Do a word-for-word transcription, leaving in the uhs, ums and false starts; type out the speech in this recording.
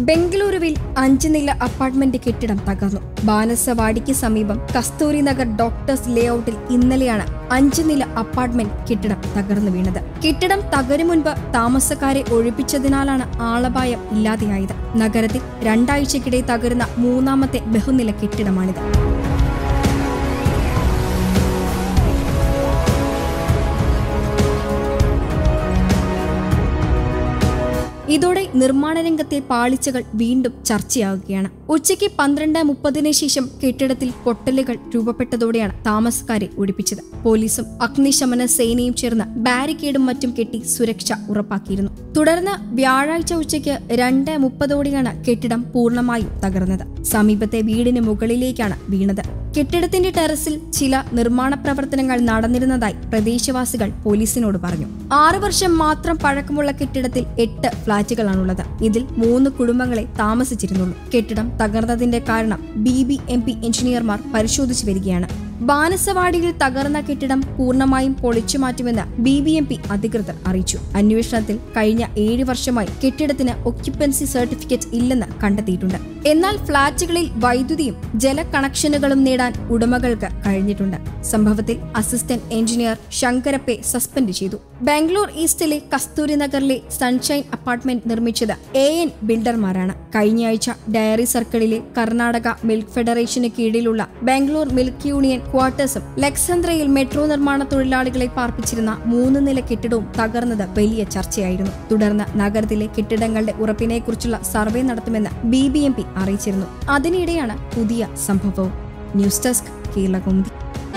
ബംഗളൂരുവിൽ അഞ്ച് നില അപ്പാർട്ട്മെന്റ് കെട്ടിടം തകർന്നു. ബാനസവാടിക്ക് സമീപം കസ്തൂരി നഗർ ഡോക്ടേഴ്സ് ലേഔട്ടിൽ ഇന്നലെയാണ് അഞ്ച് നില അപ്പാർട്ട്മെന്റ് കെട്ടിടം തകർന്നു വീണത്. കെട്ടിടം തകരും മുൻപ് താമസക്കാരെ ഒഴിപ്പിച്ചതിനാലാണ് ആളപായം ഇല്ലാതെയായത്. നഗരത്തിൽ രണ്ടാഴ്ചക്കിടെ തകരുന്ന മൂന്നാമത്തെ ബഹുനില കെട്ടിടമാണിത്. ഇതോടെ നിർമ്മാണ രംഗത്തെ പാളിച്ചകൾ വീണ്ടും ചർച്ചയാവുകയാണ്. ഉച്ചയ്ക്ക് പന്ത്രണ്ട് മുപ്പതിന് ശേഷം കെട്ടിടത്തിൽ പൊട്ടലുകൾ രൂപപ്പെട്ടതോടെയാണ് താമസക്കാരെ ഒഴിപ്പിച്ചത്. പോലീസും അഗ്നിശമന സേനയും ചേർന്ന് ബാരിക്കേഡും മറ്റും കെട്ടി സുരക്ഷ ഉറപ്പാക്കിയിരുന്നു. തുടർന്ന് വ്യാഴാഴ്ച ഉച്ചയ്ക്ക് രണ്ട് മുപ്പതോടെയാണ് കെട്ടിടം പൂർണ്ണമായും തകർന്നത്. സമീപത്തെ വീടിന് മുകളിലേക്കാണ് വീണത്. കെട്ടിടത്തിന്റെ ടെറസിൽ ചില നിർമ്മാണ പ്രവർത്തനങ്ങൾ നടന്നിരുന്നതായി പ്രദേശവാസികൾ പോലീസിനോട് പറഞ്ഞു. ആറു വർഷം മാത്രം പഴക്കമുള്ള കെട്ടിടത്തിൽ എട്ട് ഫ്ളാറ്റുകളാണുള്ളത്. ഇതിൽ മൂന്ന് കുടുംബങ്ങളെ താമസിച്ചിരുന്നുള്ളൂ. കെട്ടിടം തകർന്നതിന്റെ കാരണം ബി ബി എം പി എഞ്ചിനീയർമാർ പരിശോധിച്ചു വരികയാണ്. ബാനസവാടിയിൽ തകർന്ന കെട്ടിടം പൂർണ്ണമായും പൊളിച്ചുമാറ്റുമെന്ന് ബി ബി എം പി അധികൃതർ അറിയിച്ചു. അന്വേഷണത്തിൽ കഴിഞ്ഞ ഏഴ് വർഷമായി കെട്ടിടത്തിന് ഒക്യുപ്പൻസി സർട്ടിഫിക്കറ്റ് ഇല്ലെന്ന് കണ്ടെത്തിയിട്ടുണ്ട്. എന്നാൽ ഫ്ളാറ്റുകളിൽ വൈദ്യുതിയും ജല കണക്ഷനുകളും നേടാൻ ഉടമകൾക്ക് കഴിഞ്ഞിട്ടുണ്ട്. സംഭവത്തിൽ അസിസ്റ്റന്റ് എഞ്ചിനീയർ ശങ്കരപ്പെ സസ്പെൻഡ് ചെയ്തു. ബാംഗ്ലൂർ ഈസ്റ്റിലെ കസ്തൂരി നഗറിലെ സൺഷൈൻ അപ്പാർട്ട്മെന്റ് നിർമ്മിച്ചത് എ എൻ ബിൽഡർമാരാണ്. കഴിഞ്ഞയാഴ്ച ഡയറി സർക്കിളിലെ കർണാടക മിൽക്ക് ഫെഡറേഷന് കീഴിലുള്ള ബാംഗ്ലൂർ മിൽക്ക് യൂണിയൻ ക്വാർട്ടേഴ്സും ലക്സന്ദ്രയിൽ മെട്രോ നിർമ്മാണ തൊഴിലാളികളെ പാർപ്പിച്ചിരുന്ന മൂന്ന് നില കെട്ടിടവും തകർന്നത് വലിയ ചർച്ചയായിരുന്നു. തുടർന്ന് നഗരത്തിലെ കെട്ടിടങ്ങളുടെ ഉറപ്പിനെക്കുറിച്ചുള്ള സർവേ നടത്തുമെന്ന് ബി ബി എം പി അറിയിച്ചിരുന്നു. അതിനിടെയാണ് പുതിയ സംഭവവും. News desk Kerala Kaumudi.